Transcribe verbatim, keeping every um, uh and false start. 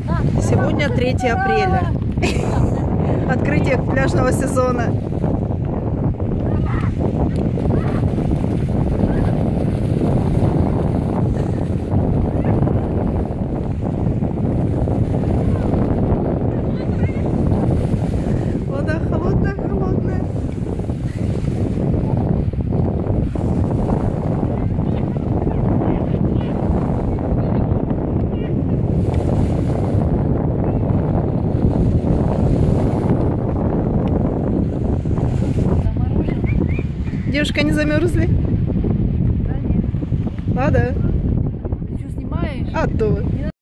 Сегодня третье апреля. Открытие пляжного сезона. Вода холодная, холодная. Девушка, не замерзли? Да нет. А, да. Ты что, снимаешь? А то.